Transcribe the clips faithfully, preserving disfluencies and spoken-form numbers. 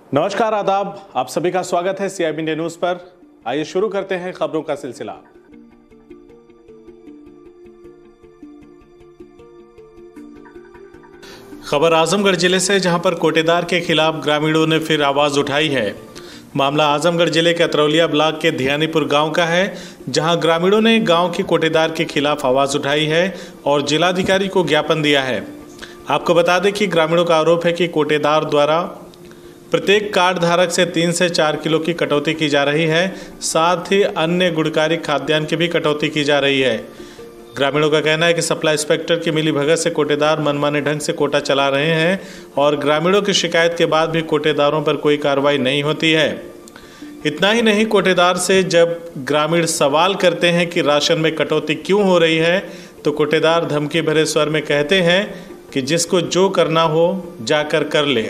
नमस्कार, आदाब। आप सभी का स्वागत है सीआईबी इंडिया न्यूज पर। आइए शुरू करते हैं खबरों का सिलसिला। खबर आजमगढ़ जिले से, जहां पर कोटेदार के खिलाफ ग्रामीणों ने फिर आवाज उठाई है। मामला आजमगढ़ जिले के अतरौलिया ब्लॉक के धियानीपुर गांव का है, जहां ग्रामीणों ने गांव के कोटेदार के खिलाफ आवाज उठाई है और जिलाधिकारी को ज्ञापन दिया है। आपको बता दें कि ग्रामीणों का आरोप है कि कोटेदार द्वारा प्रत्येक कार्ड धारक से तीन से चार किलो की कटौती की जा रही है, साथ ही अन्य गुणकारी खाद्यान्न की भी कटौती की जा रही है। ग्रामीणों का कहना है कि सप्लाई इंस्पेक्टर की मिली भगत से कोटेदार मनमाने ढंग से कोटा चला रहे हैं और ग्रामीणों की शिकायत के बाद भी कोटेदारों पर कोई कार्रवाई नहीं होती है। इतना ही नहीं, कोटेदार से जब ग्रामीण सवाल करते हैं कि राशन में कटौती क्यों हो रही है, तो कोटेदार धमकी भरे स्वर में कहते हैं कि जिसको जो करना हो जाकर कर ले।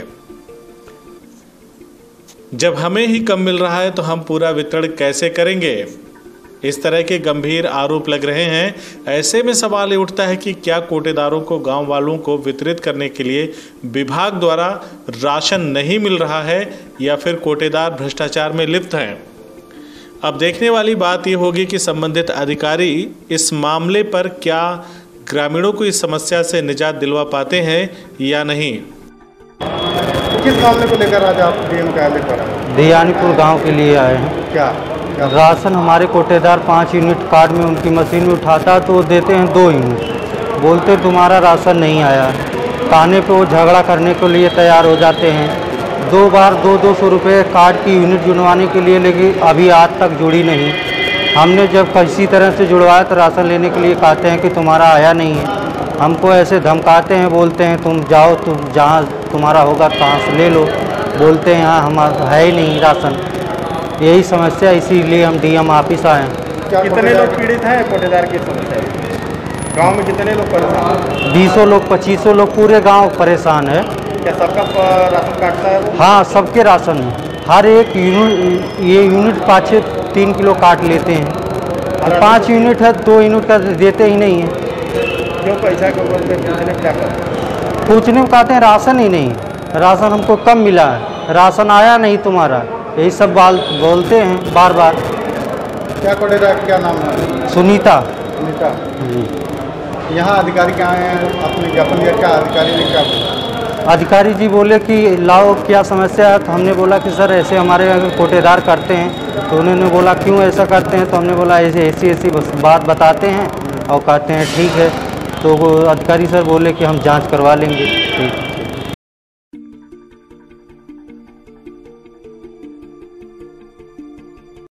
जब हमें ही कम मिल रहा है तो हम पूरा वितरण कैसे करेंगे? इस तरह के गंभीर आरोप लग रहे हैं। ऐसे में सवाल ये उठता है कि क्या कोटेदारों को गांव वालों को वितरित करने के लिए विभाग द्वारा राशन नहीं मिल रहा है या फिर कोटेदार भ्रष्टाचार में लिप्त हैं? अब देखने वाली बात ये होगी कि संबंधित अधिकारी इस मामले पर क्या ग्रामीणों को इस समस्या से निजात दिलवा पाते हैं या नहीं। किस मामले को लेकर आज आप डीएम कार्यालय पर आए? धियानीपुर गांव के लिए आए हैं। क्या, क्या? राशन हमारे कोटेदार पाँच यूनिट कार्ड में उनकी मशीन में उठाता तो वो देते हैं दो यूनिट, बोलते तुम्हारा राशन नहीं आया। कहने पे वो झगड़ा करने के लिए तैयार हो जाते हैं। दो बार दो दो सौ रुपये कार्ड की यूनिट जुड़वाने के लिए, लेकिन अभी आज तक जुड़ी नहीं। हमने जब किसी तरह से जुड़वाया तो राशन लेने के लिए कहते हैं कि तुम्हारा आया नहीं है। हमको ऐसे धमकाते हैं, बोलते हैं तुम जाओ, तुम जहाँ तुम्हारा होगा कहाँ से ले लो। बोलते हैं यहाँ हमारा है ही नहीं राशन। यही समस्या, इसीलिए हम डीएम ऑफिस आए हैं। कितने लोग पीड़ित हैं कोटेदार की समस्या? गांव में कितने लोग परेशान हैं? बीसों लोग पच्चीसों लोग पूरे गांव परेशान है। क्या सबका राशन काटता है? हाँ, सबके राशन है। हर एक यूनिट, ये यूनिट पाँच तीन किलो काट लेते हैं। पाँच यूनिट है, दो यूनिट का देते ही नहीं है। क्यों? पैसा के ऊपर पूछने क्या करते? पूछने में कहते हैं राशन ही नहीं, राशन हमको कम मिला है, राशन आया नहीं तुम्हारा, यही सब बाल बोलते हैं बार बार। क्या कोटेदार क्या नाम है? सुनीता। सुनीता जी। यहाँ अधिकारी क्या आए हैं, आपने ज्ञापन दिया, क्या अधिकारी ने क्या बोला? अधिकारी जी बोले कि लाओ क्या समस्या है, तो हमने बोला कि सर ऐसे हमारे कोटेदार करते हैं। तो उन्होंने बोला क्यों ऐसा करते हैं, तो हमने बोला ऐसे ऐसी ऐसी बात बताते हैं और कहते हैं ठीक है। तो वो अधिकारी सर बोले कि हम जांच करवा लेंगे। ठीक।